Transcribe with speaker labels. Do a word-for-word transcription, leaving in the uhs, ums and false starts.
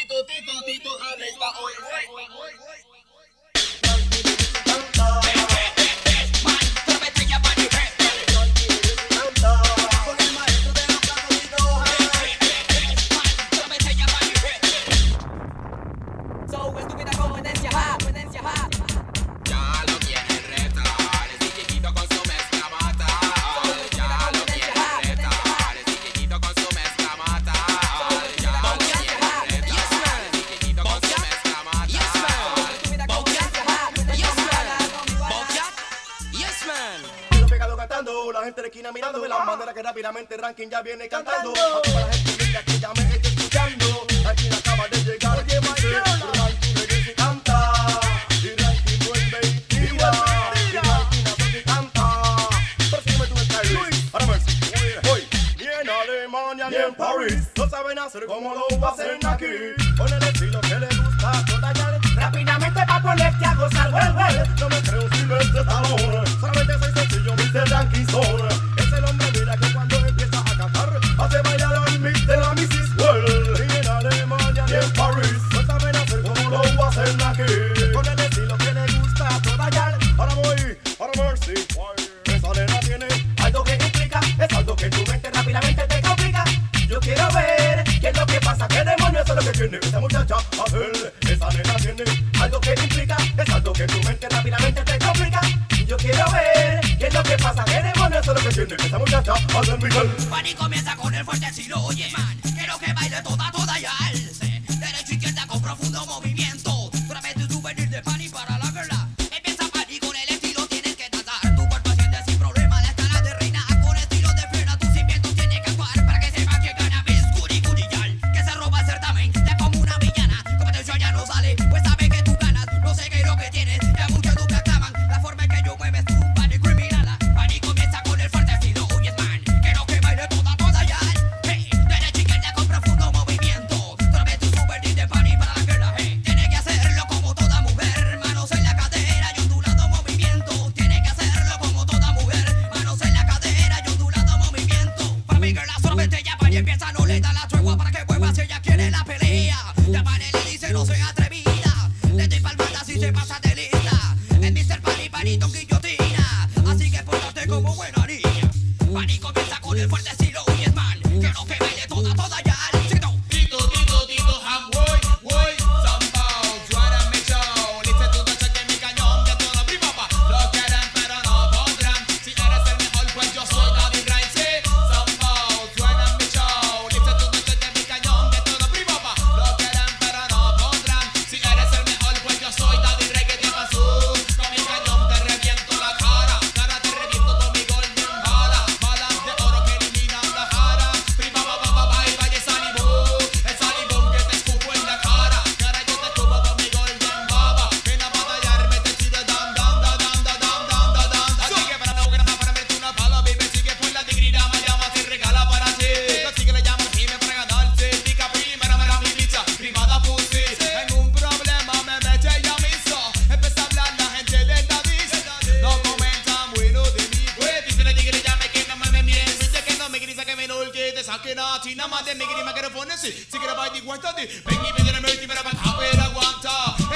Speaker 1: Tito, Tito, Tito, arriba, hoy, hoy, hoy, hoy.
Speaker 2: La gente de esquina mirando de la manera que rápidamente el ranking ya viene cantando. A toda la gente linda que ya me está escuchando. Aquí acaba de llegar. Oye, my girl. Ranking regresa y canta. Y ranking vuelve y tira. Y ranking hace y canta. Persígueme tu style. Ahora ver si hoy ni en Alemania ni en París no saben hacer como lo hacen aquí. Con el estilo que le gusta a toda ya. Rápidamente pa' ponerte a gozar, well, well. No me creo si no es de talón. Solamente soy sencillo, mister Ranking Stone. Es el hombre, mira que cuando empieza a cantar hace bailar al mister a missus World. Y en Alemania ni en París no saben hacer como lo hacen aquí. Con el estilo que le gusta a toda ya. Ahora voy, ahora mercy. Esa nena tiene algo que implica. Es algo que tu mente rápidamente te complica. Yo quiero ver qué es lo que pasa. ¿Qué demonios es lo que tiene esa muchacha a hacer? Esa nena tiene algo que implica. Es algo que tu mente rápidamente te complica. Yo quiero ver qué es lo que pasa. ¿Qué demonios es lo que tiene esa muchacha a hacer, Miguel?
Speaker 3: Pani comienza con el fuerte estilo. Oye, man, quiero que baile toda, toda y alce. Derecha, izquierda con profundo movimiento. Tráeme tu souvenir de Pani para la girla. Empieza Pani con el estilo, tienes que tratar. Tu cuerpo siente sin problema la escala de reina. Con estilo de fiera, tus cimientos tienes que actuar. Para que sepa que gana Miss Goody Goody Gal. Que se roba el certamen, te como una villana. Competencia ya no sale, pues sabe que tú ganas. No sé qué es lo que tienes, ya muchos tú te aclaman. La forma en que yo mueves tu Pani criminal. Pani comienza con el fuerte estilo. Oye, man, quiero que baile toda, toda ya. Hey, derecha, izquierda con profundo movimiento. Tráeme tu souvenir de Pani para la girla. Hey, tiene que hacerlo como toda mujer. Manos en la cadera y ondulado movimiento. Tiene que hacerlo como toda mujer. Manos en la cadera y ondulado movimiento. Para mi girla solamente ya Pani empieza, no le da la tregua para que vuelva si ella quiere la pelea. Ya Pani le dice no sea atrevida. Le doy palmadas si se pasa de lista. Es mister Pani, Pani Don Guillotina. Así que pórtate como buena niña. Pani comienza con el fuerte estilo. Yes, man, quiero que baile toda, toda ya. Tito,
Speaker 1: Tito, Tito, Tito, ham, voy, voy. Zambao, suena mi show. Dice tu noche que mi cañón de todo mi papá. Lo quieren pero no podrán. Si eres el mejor pues yo soy David Ryan. Sí, Zambao, suena mi show. Dice tu noche que mi cañón de todo mi papá. Lo quieren pero no podrán. Si eres el mejor pues yo soy David Ryan. ¿Qué te pasó? Con mi cañón te reviento la cara. Cara te reviento con mi golden bala. Balas de oro que eliminan la jara. Prima, ba, ba, ba, ba, y vaya salivón. El salivón que te escupo en la cara. Cara yo te escupo con mi golden baba. Ven a batallarme, te chide dan, dan, dan, dan, dan, dan, dan, dan. Así que para no grama, para verte una pala, baby. Sigue por la dignidad, me llama y regala para ti. Así que le llamo y me para ganarse. Pica primera, me da mi bicha, primada pussy. En un problema me mete y aviso. Empieza a hablar la gente de David. No comentan bueno de mí. Pues dice le diga, le llame que no me me miel. Dice que no me grita que me no que te saque nada. Nada más de mi grima que no pone así. Si quiere bailar igual, ven y pídele me y me la van a ver aguanta.